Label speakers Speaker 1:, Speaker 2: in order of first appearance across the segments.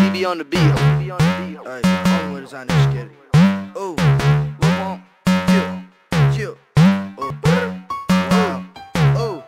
Speaker 1: OCB on the beat.
Speaker 2: Alright, only way to sign this shit. Ooh, what want? Chill. Oh, wow. Oh,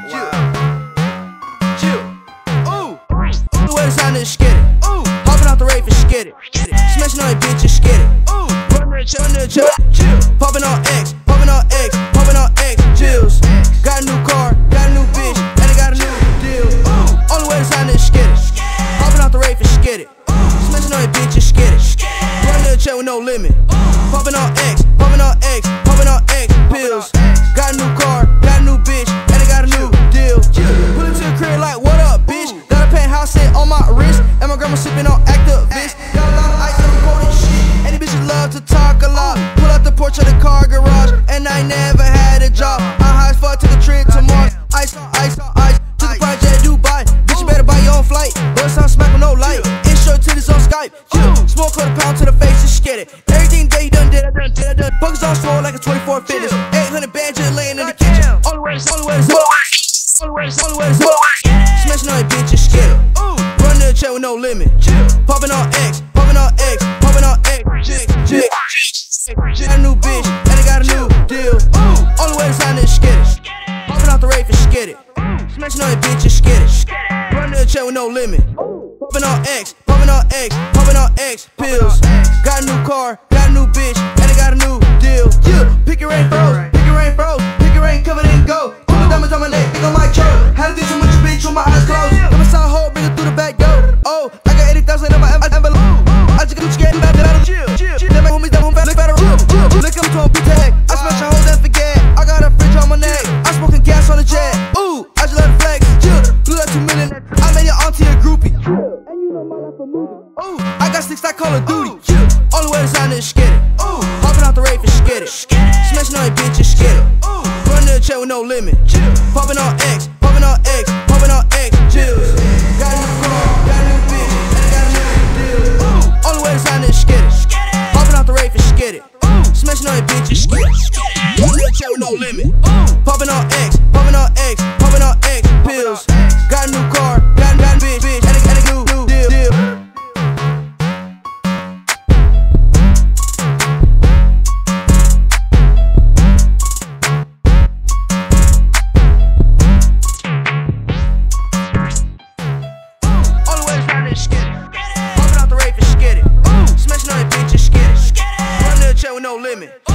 Speaker 2: wow. Chill. Ooh, only way to sign this shit. Ooh, hopping out the rave and skid it. Smashing on your bitch and skid it. Ooh, run the chill. Popping on X, popping on X, popping on X. Chills. Got a new car, got a new bitch, and I got a new deal. Ooh, only way to sign this skid it. Hopping out the rave and skid it. Smashing on your bitch and skid it. Run the check with no limit. Popping on X, popping on X, popping on X. Pills. Got a new car, got a new bitch, and I got a new deal. Pull up to the crib like, what up, bitch? Got a penthouse set on my wrist, and my grandma sipping on Activist. Got a lot of ice on the board and shit. And these bitches love to talk a lot. Pull out the porch of the car garage, and I never had a job. I'm high as fuck, took a trip to Mars. Ice. Took the project Dubai. Bitch, you better buy your own flight. Boy, sound smack with no light. Intro to this on Skype. Smoke quarter pound to the face, just get it. Everything that you done did, I done. Buckets on swole like a 24 fitness. 800 bands just laying in the kitchen. All the way to smashing on your bitch, just get it. Run the check with no limit. Popping on X, popping on X, popping on X. Chick. Got a new bitch, and I got a new deal. Only way to sign this skid it. Popping out the rave and skid it. Smashing on your bitch and skid it. Run the check with no limit. Popping on X, popping on X, popping on X. Pills. Got a new car, got a new bitch, and I got a new deal. Pick your rain froze, pick your rain froze, pick your rain covered in gold. Put the diamonds on my neck, think on my choke. Had to do some with your bitch with my eyes closed. I'm a side hole, bring it through the back door. Oh, I got 80,000 in my envelope. I just got scared about that. Chill. Then my homies, that one fast, look better. Look, I'm to a B-tag. I smash a hole and forget. I got a fridge on my neck. I'm smoking gas on the jet. Ooh, I just let it flex. Blew that 2 million. I made your auntie a groupie. And you know my life a movie. Ooh, I got sticks like Call of Duty. Only way to sign this skid it. Hopping out the rave and skid it. Smashing on your bitch and skid it. Run the check with no limit. Popping on X, popping on X, popping on X. Chills. Got a new car, got a new bitch, and I got a new deal. Only way to sign this skid it. Hopping out the rave and skid it. Smashing on your bitch and skid it. Run the check with no limit. Popping on X, popping on X, popping on X. Pills. Got a new car, got a new bitch, and I got a new deal. Popping out the rave and skid it. Smashing on your bitch and skid it. Run the check with no limit.